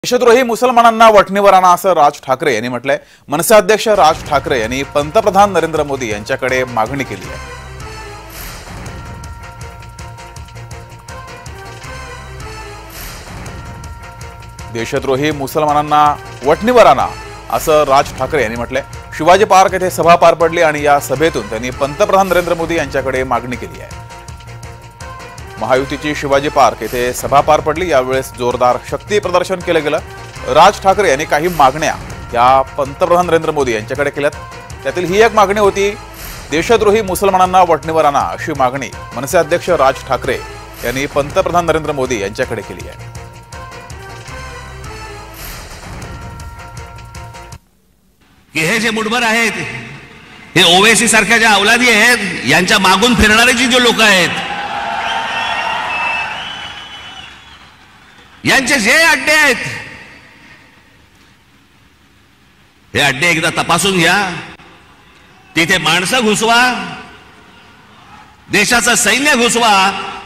देशद्रोही मुसलमानांना वठणीवर आणा असं राज ठाकरे यांनी म्हटलंय। मनसे अध्यक्ष राज ठाकरे यांनी पंतप्रधान नरेंद्र मोदी यांच्याकडे मागणी केली आहे। देशद्रोही मुसलमानांना वठणीवर आणा असं राज ठाकरे यांनी म्हटलंय। शिवाजी पार्क येथे सभा पार पडली आणि या सभेतून त्यांनी पंतप्रधान नरेंद्र मोदी यांच्याकडे मागणी केली आहे। महायुतीची शिवाजी पार्क येथे सभा पार पडली। यावेळेस जोरदार शक्ती प्रदर्शन केलं गेलं। राज ठाकरे यांनी काही मागण्या या पंतप्रधान नरेंद्र मोदी यांच्याकडे केल्यात। त्यातील ही एक मागणी होती, देशद्रोही मुसलमानांना वठणीवर आणा अशी मागणी मनसे अध्यक्ष राज ठाकरे यांनी पंतप्रधान नरेंद्र मोदी यांच्याकडे केली आहे। हे जे मुठभर आहेत, हे ओवेसी सारख्या ज्या अवलादी आहेत, यांच्या मागून फिरणारे जे लोक आहेत, यांचे जे अड्डे आहेत, हे अड्डे एकदा तपासून घ्या। तिथे माणसं घुसवा, देशाचं सैन्य घुसवा,